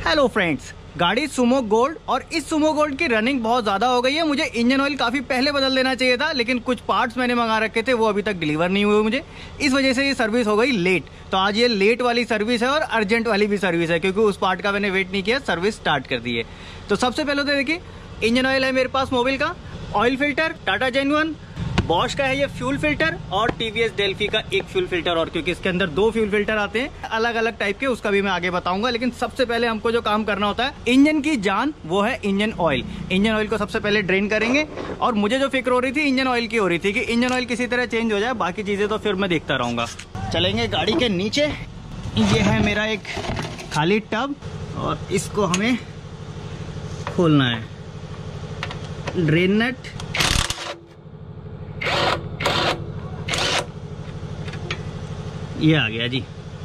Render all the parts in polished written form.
Hello friends, गाड़ी Sumo Gold और इस सुमो गोल्ड की रनिंग बहुत ज़्यादा हो गई है। मुझे इंजन ऑयल काफ़ी पहले बदल देना चाहिए था, लेकिन कुछ पार्ट्स मैंने मंगा रखे थे वो अभी तक डिलीवर नहीं हुए मुझे। इस वजह से ये सर्विस हो गई लेट। तो आज ये लेट वाली सर्विस है और अर्जेंट वाली भी सर्विस है, क्योंकि उस पार्ट का मैंने वेट नहीं किया, सर्विस स्टार्ट कर दी है। तो सबसे पहले तो देखिए, इंजन ऑयल है मेरे पास मोबिल का, oil filter Tata genuine, Bosch का है ये फ्यूल फिल्टर और टीवीएस डेल्फी का एक फ्यूल फिल्टर, और क्योंकि इसके अंदर 2 फ्यूल फिल्टर आते हैं अलग अलग टाइप के, उसका भी मैं आगे बताऊंगा। लेकिन सबसे पहले हमको जो काम करना होता है इंजन की जान, वो है इंजन ऑयल। इंजन ऑयल को सबसे पहले ड्रेन करेंगे। और मुझे जो फिक्र हो रही थी इंजन ऑयल की हो रही थी कि इंजन ऑयल किसी तरह चेंज हो जाए, बाकी चीजें तो फिर मैं देखता रहूंगा। चलेंगे गाड़ी के नीचे। ये है मेरा एक खाली टब और इसको हमें खोलना है। ड्रेन नट, ये आ गया जी।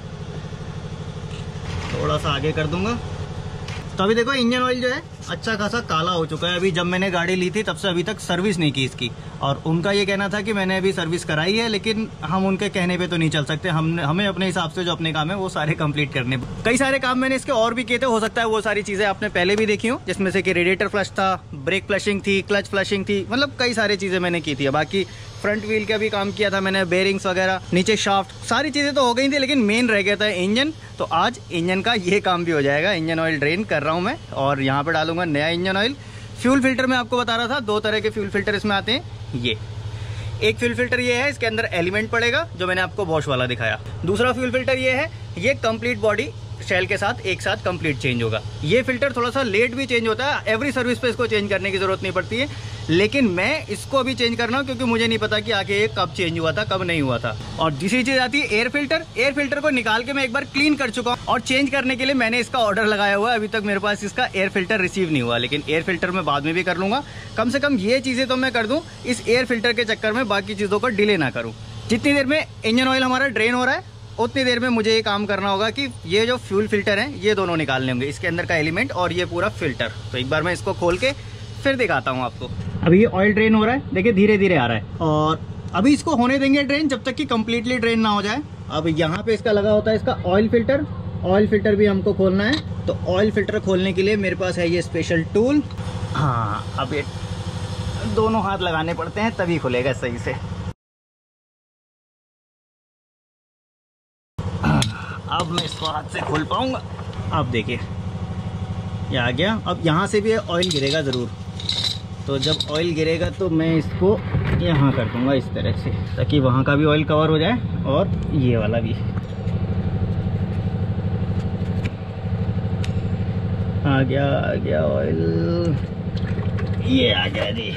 थोड़ा सा आगे कर दूंगा। तो अभी देखो इंजन ऑयल जो है अच्छा खासा काला हो चुका है। अभी जब मैंने गाड़ी ली थी तब से अभी तक सर्विस नहीं की इसकी, और उनका ये कहना था कि मैंने अभी सर्विस कराई है, लेकिन हम उनके कहने पे तो नहीं चल सकते। हमें अपने हिसाब से जो अपने काम है वो सारे कंप्लीट करने। कई सारे काम मैंने इसके और भी किए थे, हो सकता है वो सारी चीजें आपने पहले भी देखी हो, जिसमें से कि रेडिएटर फ्लश था, ब्रेक फ्लशिंग थी, क्लच फ्लशिंग थी, मतलब कई सारी चीजें मैंने की थी। बाकी फ्रंट व्हील का भी काम किया था मैंने, बेरिंग्स वगैरह, नीचे शाफ्ट, सारी चीजें तो हो गई थी, लेकिन मेन रह गया था इंजन। तो आज इंजन का ये काम भी हो जाएगा। इंजन ऑयल ड्रेन कर रहा हूँ मैं और यहाँ पे डालूंगा नया इंजन ऑयल। फ्यूल फिल्टर मैं आपको बता रहा था, 2 तरह के फ्यूल फिल्टर इसमें आते हैं। ये एक फ्यूल फिल्टर ये है, इसके अंदर एलिमेंट पड़ेगा जो मैंने आपको बॉश वाला दिखाया। दूसरा फ्यूल फिल्टर ये है, ये कंप्लीट बॉडी शेल के साथ एक साथ कंप्लीट चेंज होगा। ये फिल्टर थोड़ा सा लेट भी चेंज होता है, एवरी सर्विस पे इसको चेंज करने की जरूरत नहीं पड़ती है, लेकिन मैं इसको अभी चेंज करना हूं क्योंकि मुझे नहीं पता कि आगे ये कब चेंज हुआ था कब नहीं हुआ था। और दूसरी चीज आती है एयर फिल्टर। एयर फिल्टर को निकाल के मैं एक बार क्लीन कर चुका हूं और चेंज करने के लिए मैंने इसका ऑर्डर लगाया हुआ है। अभी तक मेरे पास इसका एयर फिल्टर रिसीव नहीं हुआ, लेकिन एयर फिल्टर मैं बाद में भी कर लूंगा। कम से कम ये चीजें तो मैं कर दूं, इस एयर फिल्टर के चक्कर में बाकी चीजों को डिले ना करूं। जितनी देर में इंजन ऑयल हमारा ड्रेन हो रहा है उतनी देर में मुझे ये काम करना होगा कि ये जो फ्यूल फिल्टर हैं ये दोनों निकालने होंगे, इसके अंदर का एलिमेंट और ये पूरा फिल्टर। तो एक बार मैं इसको खोल के फिर दिखाता हूँ आपको। अभी ये ऑयल ड्रेन हो रहा है, देखिए धीरे धीरे आ रहा है, और अभी इसको होने देंगे ड्रेन जब तक कि कंप्लीटली ड्रेन ना हो जाए। अब यहाँ पे इसका लगा होता है इसका ऑयल फिल्टर। ऑयल फिल्टर भी हमको खोलना है, तो ऑयल फिल्टर खोलने के लिए मेरे पास है ये स्पेशल टूल। हाँ, अब ये दोनों हाथ लगाने पड़ते हैं तभी खुलेगा सही से। अब मैं इसको हाथ से खोल पाऊंगा। अब देखिए ये आ गया। अब यहाँ से भी ऑयल गिरेगा ज़रूर, तो जब ऑयल गिरेगा तो मैं इसको यहाँ कर दूंगा इस तरह से, ताकि वहाँ का भी ऑयल कवर हो जाए और ये वाला भी। आ गया ऑयल, ये आ गया जी।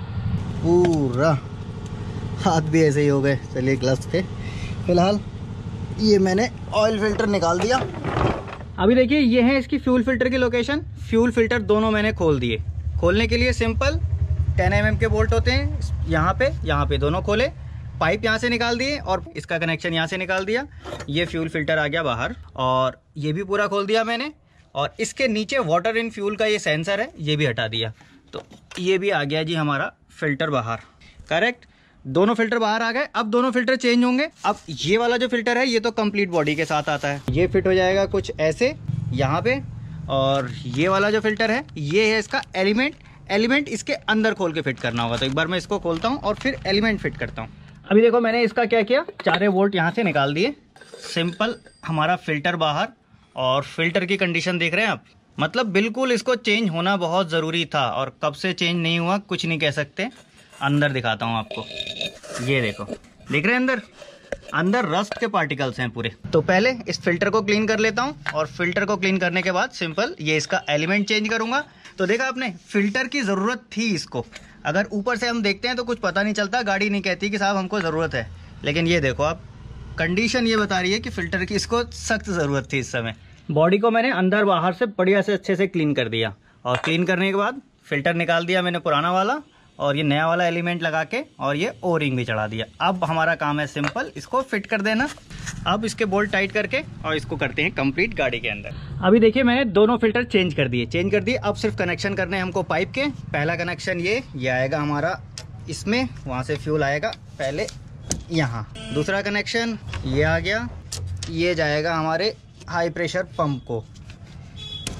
पूरा हाथ भी ऐसे ही हो गए। चलिए ग्लव्स थे फिलहाल। ये मैंने ऑयल फिल्टर निकाल दिया। अभी देखिए ये है इसकी फ्यूल फिल्टर की लोकेशन। फ्यूल फिल्टर दोनों मैंने खोल दिए। खोलने के लिए सिंपल 10 mm के बोल्ट होते हैं, यहाँ पे दोनों खोले, पाइप यहाँ से निकाल दिए और इसका कनेक्शन यहाँ से निकाल दिया। ये फ्यूल फिल्टर आ गया बाहर, और ये भी पूरा खोल दिया मैंने। और इसके नीचे वाटर इन फ्यूल का ये सेंसर है, ये भी हटा दिया। तो ये भी आ गया जी हमारा फिल्टर बाहर। करेक्ट, दोनों फिल्टर बाहर आ गए। अब दोनों फिल्टर चेंज होंगे। अब ये वाला जो फिल्टर है ये तो कंप्लीट बॉडी के साथ आता है, ये फिट हो जाएगा कुछ ऐसे यहाँ पे। और ये वाला जो फिल्टर है ये है इसका एलिमेंट इसके अंदर खोल के फिट करना होगा। तो एक बार मैं इसको खोलता हूँ और फिर एलिमेंट फिट करता हूँ। अभी देखो मैंने इसका क्या किया, 4 वोल्ट यहाँ से निकाल दिए। सिंपल हमारा फिल्टर बाहर, और फिल्टर की कंडीशन देख रहे हैं आप, मतलब बिल्कुल इसको चेंज होना बहुत ज़रूरी था, और कब से चेंज नहीं हुआ कुछ नहीं कह सकते। अंदर दिखाता हूँ आपको, ये देखो, देख रहे हैं अंदर रस्ट के पार्टिकल्स हैं पूरे। तो पहले इस फिल्टर को क्लीन कर लेता हूँ, और फिल्टर को क्लीन करने के बाद सिंपल ये इसका एलिमेंट चेंज करूँगा। तो देखा आपने, फिल्टर की ज़रूरत थी इसको। अगर ऊपर से हम देखते हैं तो कुछ पता नहीं चलता, गाड़ी नहीं कहती कि साहब हमको ज़रूरत है, लेकिन ये देखो आप, कंडीशन ये बता रही है कि फ़िल्टर की इसको सख्त ज़रूरत थी इस समय। बॉडी को मैंने अंदर बाहर से बढ़िया से अच्छे से क्लीन कर दिया, और क्लीन करने के बाद फ़िल्टर निकाल दिया मैंने पुराना वाला, और ये नया वाला एलिमेंट लगा के और ये ओ रिंग भी चढ़ा दिया। अब हमारा काम है सिंपल इसको फिट कर देना। अब इसके बोल्ट टाइट करके और इसको करते हैं कंप्लीट गाड़ी के अंदर। अभी देखिए मैंने दोनों फिल्टर चेंज कर दिए। अब सिर्फ कनेक्शन करने हैं हमको पाइप के। पहला कनेक्शन ये आएगा हमारा इसमें, वहाँ से फ्यूल आएगा पहले यहाँ। दूसरा कनेक्शन ये आ गया, ये जाएगा हमारे हाई प्रेशर पंप को।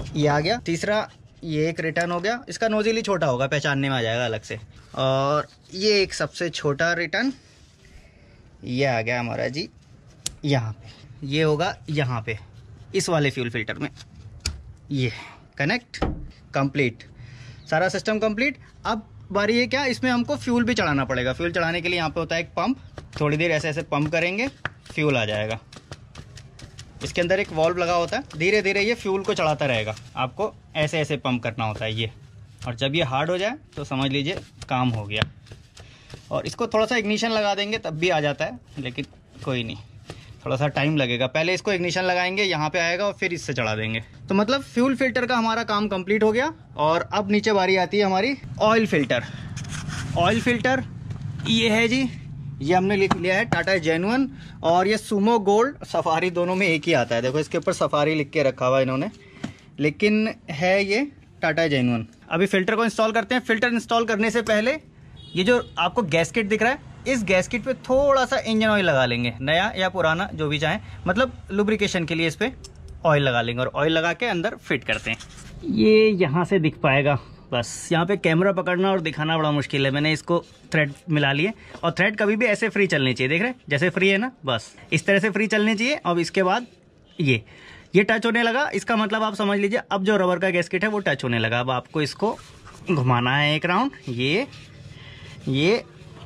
ये आ गया। तीसरा ये एक रिटर्न हो गया, इसका नोजल ही छोटा होगा, पहचानने में आ जाएगा अलग से। और ये एक सबसे छोटा रिटर्न ये आ गया हमारा जी यहाँ पे, ये होगा यहाँ पे इस वाले फ्यूल फिल्टर में। ये कनेक्ट कंप्लीट, सारा सिस्टम कंप्लीट। अब बारी है क्या, इसमें हमको फ्यूल भी चढ़ाना पड़ेगा। फ्यूल चढ़ाने के लिए यहाँ पे होता है एक पंप, थोड़ी देर ऐसे ऐसे पंप करेंगे, फ्यूल आ जाएगा। इसके अंदर एक वॉल्व लगा होता है, धीरे धीरे ये फ्यूल को चढ़ाता रहेगा। आपको ऐसे ऐसे पंप करना होता है ये, और जब ये हार्ड हो जाए तो समझ लीजिए काम हो गया। और इसको थोड़ा सा इग्निशन लगा देंगे तब भी आ जाता है, लेकिन कोई नहीं, थोड़ा सा टाइम लगेगा। पहले इसको इग्निशन लगाएंगे, यहाँ पे आएगा और फिर इससे चढ़ा देंगे। तो मतलब फ्यूल फिल्टर का हमारा काम कंप्लीट हो गया। और अब नीचे बारी आती है हमारी ऑयल फिल्टर। ऑयल फिल्टर ये है जी, ये हमने लिख लिया है टाटा जेन्युइन, और ये सुमो गोल्ड सफारी दोनों में एक ही आता है। देखो इसके ऊपर सफारी लिख के रखा हुआ है इन्होंने, लेकिन है ये टाटा जेन्युइन। अभी फिल्टर को इंस्टॉल करते हैं। फिल्टर इंस्टॉल करने से पहले ये जो आपको गैस्केट दिख रहा है, इस गैस्केट पे थोड़ा सा इंजन ऑयल लगा लेंगे, नया या पुराना जो भी चाहें, मतलब लुब्रिकेशन के लिए इस पे ऑयल लगा लेंगे। और ऑयल लगा के अंदर फिट करते हैं। ये यहाँ से दिख पाएगा, बस यहाँ पे कैमरा पकड़ना और दिखाना बड़ा मुश्किल है। मैंने इसको थ्रेड मिला लिए, और थ्रेड कभी भी ऐसे फ्री चलनी चाहिए, देख रहे हैं जैसे फ्री है ना, बस इस तरह से फ्री चलनी चाहिए। अब इसके बाद ये टच होने लगा, इसका मतलब आप समझ लीजिए अब जो रबर का गैस्केट है वो टच होने लगा। अब आपको इसको घुमाना है एक राउंड, ये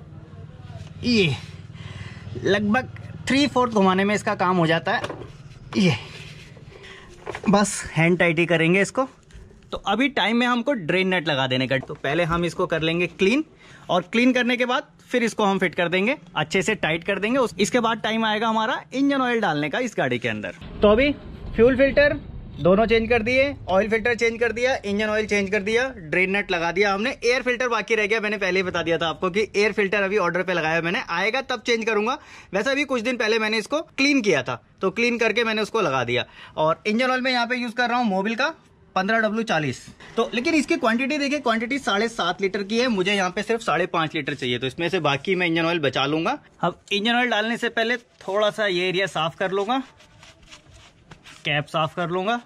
लगभग 3/4 घुमाने में इसका काम हो जाता है। ये बस हैंड टाइट ही करेंगे इसको। तो अभी टाइम में हमको ड्रेन नेट लगा देने का। तो पहले हम इसको कर लेंगे क्लीन, और क्लीन करने के बाद फिर इसको हम फिट कर देंगे, अच्छे से टाइट कर देंगे। इसके बाद टाइम आएगा हमारा इंजन ऑयल डालने का इस गाड़ी के अंदर। तो अभी फ्यूल फिल्टर दोनों चेंज कर दिए, ऑयल फिल्टर चेंज कर दिया, इंजन ऑयल चेंज कर दिया, ड्रेन नेट लगा दिया हमने। एयर फिल्टर बाकी रह गया, मैंने पहले ही बता दिया था आपको कि एयर फिल्टर अभी ऑर्डर पे लगाया मैंने, आएगा तब चेंज करूंगा। वैसे भी कुछ दिन पहले मैंने इसको क्लीन किया था, तो क्लीन करके मैंने उसको लगा दिया। और इंजन ऑयल में यहाँ पे यूज कर रहा हूँ मोबिल का 15W40। तो लेकिन इसकी क्वांटिटी देखिए, क्वांटिटी 7.5 लीटर की है, मुझे यहाँ पे सिर्फ 5.5 लीटर चाहिए, तो इसमें से बाकी मैं इंजन ऑयल बचा लूंगा। अब इंजन ऑयल डालने से पहले थोड़ा सा ये एरिया साफ कर लूंगा, कैप साफ कर लूंगा।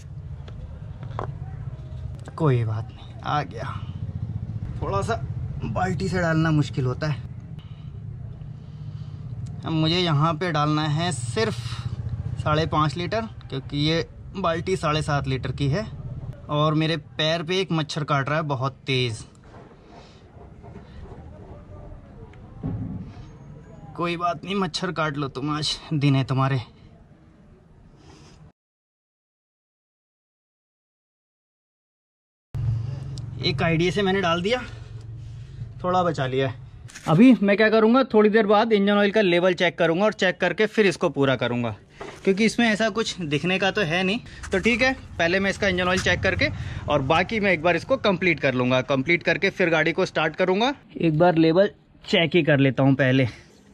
कोई बात नहीं, आ गया। थोड़ा सा बाल्टी से डालना मुश्किल होता है। अब मुझे यहाँ पे डालना है सिर्फ 5.5 लीटर, क्योंकि ये बाल्टी 7.5 लीटर की है। और मेरे पैर पे एक मच्छर काट रहा है बहुत तेज। कोई बात नहीं, मच्छर काट लो तुम, आज दिन है तुम्हारे। एक आईडिया से मैंने डाल दिया, थोड़ा बचा लिया है। अभी मैं क्या करूँगा, थोड़ी देर बाद इंजन ऑयल का लेवल चेक करूँगा, और चेक करके फिर इसको पूरा करूँगा, क्योंकि इसमें ऐसा कुछ दिखने का तो है नहीं। तो ठीक है, पहले मैं इसका इंजन ऑयल चेक करके और बाकी मैं एक बार इसको कंप्लीट कर लूँगा। कंप्लीट करके फिर गाड़ी को स्टार्ट करूँगा। एक बार लेवल चेक ही कर लेता हूँ पहले।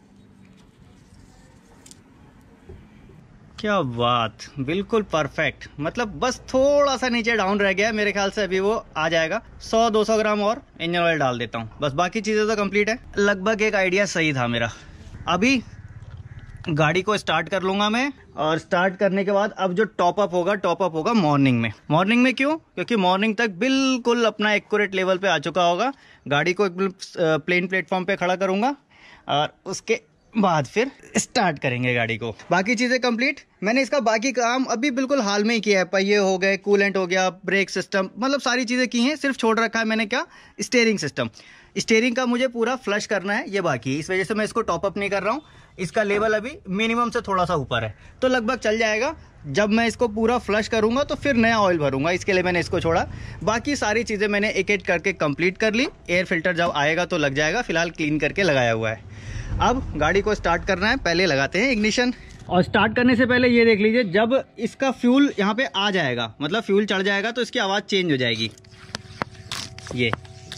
क्या बात, बिल्कुल परफेक्ट। मतलब बस थोड़ा सा नीचे डाउन रह गया, मेरे ख्याल से अभी वो आ जाएगा। 100-200 ग्राम और इंजन ऑयल डाल देता हूँ, बस बाकी चीज़ें तो कंप्लीट है। लगभग एक आइडिया सही था मेरा। अभी गाड़ी को स्टार्ट कर लूँगा मैं, और स्टार्ट करने के बाद अब जो टॉपअप होगा मॉर्निंग में। मॉर्निंग में क्यों? क्योंकि मॉर्निंग तक बिल्कुल अपना एक्यूरेट लेवल पे आ चुका होगा। गाड़ी को एक प्लेन प्लेटफॉर्म पे खड़ा करूँगा, और उसके बाद फिर स्टार्ट करेंगे गाड़ी को। बाकी चीज़ें कंप्लीट, मैंने इसका बाकी काम अभी बिल्कुल हाल में ही किया है। पहिए हो गए, कूलेंट हो गया, ब्रेक सिस्टम, मतलब सारी चीज़ें की हैं। सिर्फ छोड़ रखा है मैंने क्या, स्टीयरिंग सिस्टम। स्टीयरिंग का मुझे पूरा फ्लश करना है, ये बाकी है, इस वजह से मैं इसको टॉपअप नहीं कर रहा हूँ। इसका लेवल अभी मिनिमम से थोड़ा सा ऊपर है, तो लगभग चल जाएगा। जब मैं इसको पूरा फ्लश करूँगा तो फिर नया ऑयल भरूँगा, इसके लिए मैंने इसको छोड़ा। बाकी सारी चीज़ें मैंने एक एक करके कंप्लीट कर ली। एयर फिल्टर जब आएगा तो लग जाएगा, फिलहाल क्लीन करके लगाया हुआ है। अब गाड़ी को स्टार्ट करना है, पहले लगाते हैं इग्निशन। और स्टार्ट करने से पहले ये देख लीजिए, जब इसका फ्यूल यहाँ पे आ जाएगा, मतलब फ्यूल चढ़ जाएगा, तो इसकी आवाज़ चेंज हो जाएगी। ये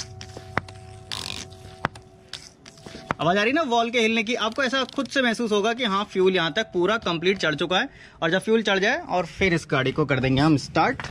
आवाज़ आ रही ना वॉल के हिलने की, आपको ऐसा खुद से महसूस होगा कि हाँ फ्यूल यहाँ तक पूरा कंप्लीट चढ़ चुका है। और जब फ्यूल चढ़ जाए और फिर इस गाड़ी को कर देंगे हम स्टार्ट।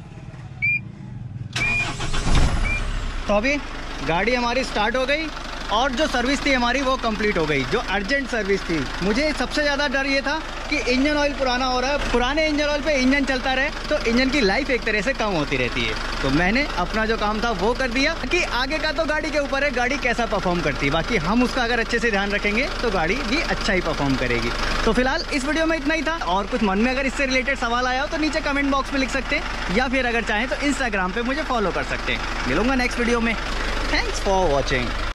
तो अभी गाड़ी हमारी स्टार्ट हो गई, और जो सर्विस थी हमारी वो कंप्लीट हो गई, जो अर्जेंट सर्विस थी। मुझे सबसे ज़्यादा डर ये था कि इंजन ऑयल पुराना हो रहा है, पुराने इंजन ऑयल पे इंजन चलता रहे तो इंजन की लाइफ एक तरह से कम होती रहती है। तो मैंने अपना जो काम था वो कर दिया कि आगे का तो गाड़ी के ऊपर है, गाड़ी कैसा परफॉर्म करती है, बाकी हम उसका अगर अच्छे से ध्यान रखेंगे तो गाड़ी भी अच्छा ही परफॉर्म करेगी। तो फिलहाल इस वीडियो में इतना ही था, और कुछ मन में अगर इससे रिलेटेड सवाल आया हो तो नीचे कमेंट बॉक्स में लिख सकते हैं, या फिर अगर चाहें तो इंस्टाग्राम पे मुझे फॉलो कर सकते हैं। मिलूंगा नेक्स्ट वीडियो में। Thanks for watching.